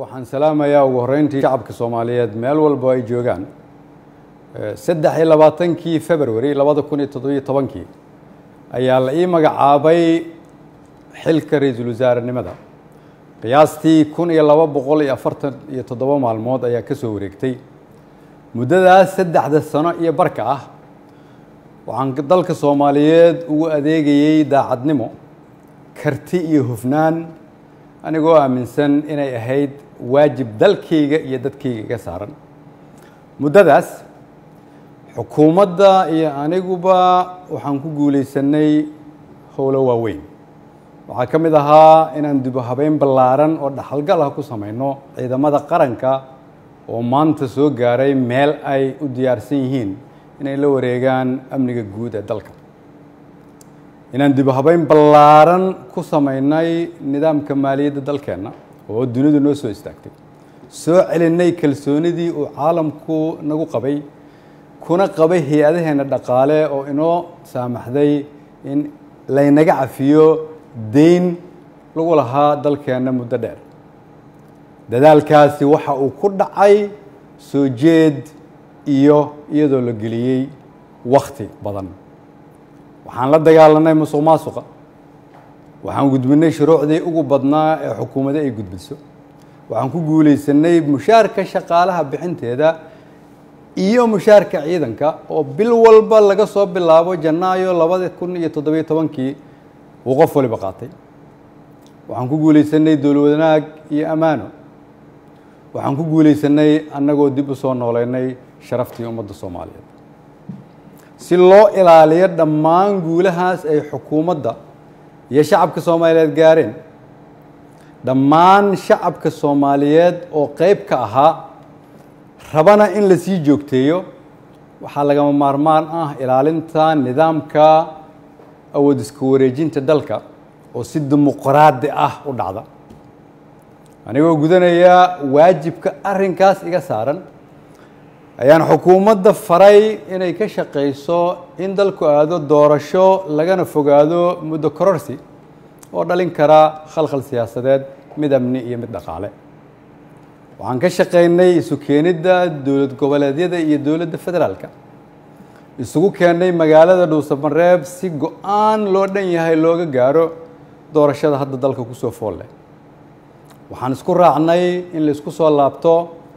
waxaan salaamayaa ugu horeyntii shacabka Soomaaliyeed meel walba ay joogaan 23 February 2017 ayaa la ii magacaabay xilka ra'iisul wasaarenimada qiyaastii 1247 maalmood ayaa ka soo wareegtay muddadaas 3 sano iyo barka ah waxaan dalka Soomaaliyeed ugu adeegayay daacadnimo karti iyo hufnaan anigoo aaminsan inay ahayd waajib dalkayga iyo dadkayga ka saaran muddadaas xukuumadda iyo aniguba waxaan ku guuleysanay howlo waaweyn waxaa ka mid ahaa inaan dib u habeyn ballaaran oo dhaxalgal ah ku samayno ciidamada qaranka oo maanta soo gaaray meel ay u diyaarsan yihiin inay la wareegaan amniga guud ee dalka inaan dib u habeyn ballaaran ku samaynay nidaamka maaliyadda dalkeenna oo dunidu noo soo istaagtay soo celinay kalsoonidii uu caalamku nagu qabay kuna qabay hay'adaheena dhaqaale oo inoo saamaxday in laynaga cafiyo deyn lagu lahaa dalkeenna muddo dheer dadaalkaasi waxa uu ku dhacay soo jeed iyo iyadoo la geliyey wakhti badan waxaan la dagaalanay musuqmaasuqa waxaan gudbinay shuruucdii ugu badnaa ee xukuumadda ay gudbiso waxaan ku guuleysanay mushaarka shaqaalaha bixinteeda iyo mushaarka ciidanka oo bil walba laga soo bilaabo Janaayo 2017 uu qof waliba qaatay waxaan ku guuleysanay dowlad wanaag iyo amaano waxaan ku guuleysanay annagoo dib u soo nooleynay sharaftii ummadda Soomaaliyeed si loo ilaaliyo dhammaan guulahaas ay xukuumadda iyo shacabka Soomaaliyeed gaareen dhammaan shacabka Soomaaliyeed oo qayb ka ahaa rabana in la sii joogteeyo waxaa lagama maarmaan ah ilaalinta nidaamka awood isku wareejinta dalka oo si dimuqraadi ah u dhacda anigoo gudanaya waajibka arrinkaas iga saaran ayaan xukuumadda faray inay ka shaqeyso in dalku aado doorasho lagana fogaado muddo kororsi oo dhalin kara khalkhal siyaasadeed mid amni iyo mid dhaqaale waxaan ka shaqeynay isu keenidda dowlad goboleedyada iyo dowladda federaalka isugu keenay magaalada Dhuusamareeb si go'aan loo dhan yahay looga gaaro doorashada hadda dalka ku soo fool leh waxaan isku raacnay in la isku soo laabto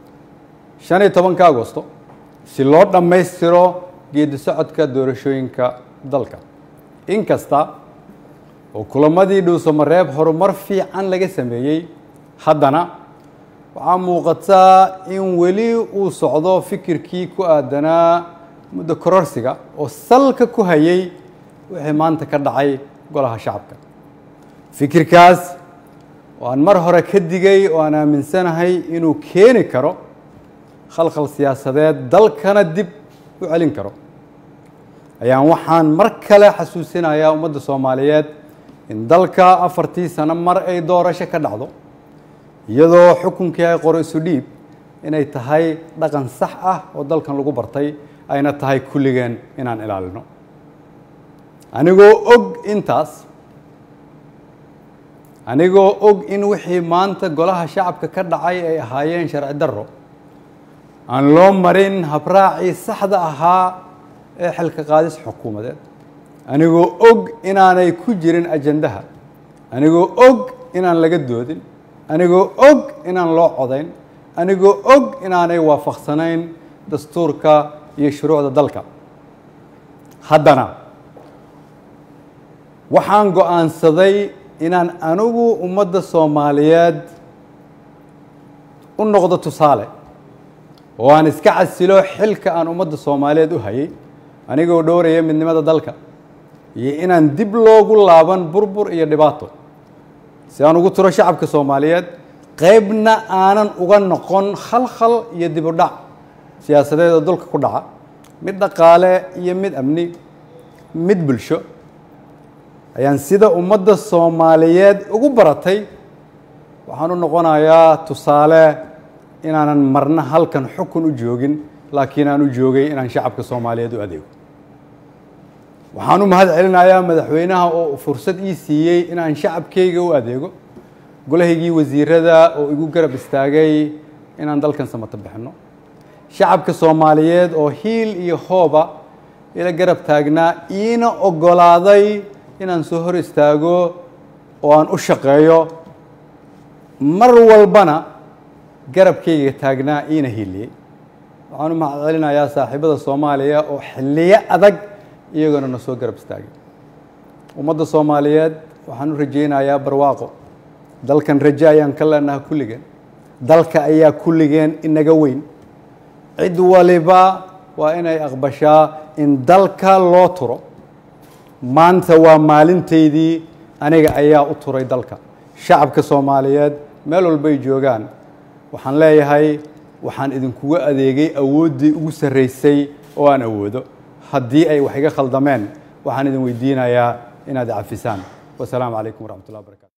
15 Agoosto si loo dhammaystiro geedi socodka doorashooyinka dalka inkasta oo kulamadii Dhuusamareeb horumar fiican laga sameeyay haddana waxaa muuqataa in weli uu socdo fikirkii ku aadanaa muddo kororsiga oo salka ku hayay wixii maanta ka dhacay golaha shacabka fikirkaas oo aan mar hore ka digay oo aan aaminsanahay inuu keeni karo khalkhal siyaasadeed dalkana dib u celin karo ayaan waxaan mar kale xasuusinayaa ummadda Soomaaliyeed in dalka 4 sano mar ay doorasho ka dhacdo iyadoo xukunkii ay qoro isu dhiib inay tahay dhaqan sax ah oo dalkan lagu bartay ayna tahay kulligeen inaan ilaalino anigoo og in wixii maanta golaha shacabka ka dhacay ay ahaayeen sharci darro aan loo marin habraacii saxda ahaa ee xilka qaadis xukuumadeed anigoo og inaanay ku jirin ajandaha anigoo og inaan laga doodin anigoo og inaan loo codayn anigoo og inaanay waafaqsanayn dastuurka iyo shuruucda dalka haddana waxaan go'aansaday inaan anigu ummadda Soomaaliyeed u noqdo tusaale oo aan iska casilo xilka aan ummadda Soomaaliyeed u hayay anigoo dhowraya midnimada dalka iyo inaan dib loogu laaban burbur iyo dhibaato si aan ugu tiro shacabka Soomaaliyeed qaybna aanan uga noqon khalkhal iyo dib u dhac siyaasadeed oo dalka ku dhaca mid dhaqaale iyo mid amni mid bulsho ayaan sida ummadda Soomaaliyeed ugu baratay waxaan u noqonayaa tusaale inaanan marna halkan xukun u joogin laakiin aan u joogay inaan shacabka Soomaaliyeed u adeego waxaan u mahad celinayaa madaxweynaha oo fursad ii siiyay inaan shacabkayga u adeego golahaygii wasiirada oo igu garab istaagay inaan dalkan samata bixino shacabka Soomaaliyeed oo hiil iyo hooba ila garab taagnaa iina ogolaaday inaan soo hor istaago oo aan u shaqeeyo mar walbana garabkayga taagnaa iina hiiliyay waxaan u mahadcelinayaa saaxiibada Soomaaliya oo xilliyo adag iyaguna na soo garab istaagay ummadda Soomaaliyeed waxaan u rajaynayaa barwaaqo dalkan rajo ayaan ka leenahay kulligeen dalka ayaa kulligeen inaga weyn cid waliba waa inay aqbashaa in dalka loo turo maanta waa maalinteydii aniga ayaa u turay dalka shacabka Soomaaliyeed meel walba ay joogaan waxaan leeyahay waxaan idinkugu adeegay awooddii ugu sarreysay oo aan awoodo haddii ay wax iga khaldameen waxaan idin weydiinayaa inaad cafisaan wasalaamu calaykum waraxmatullahi wabarakatu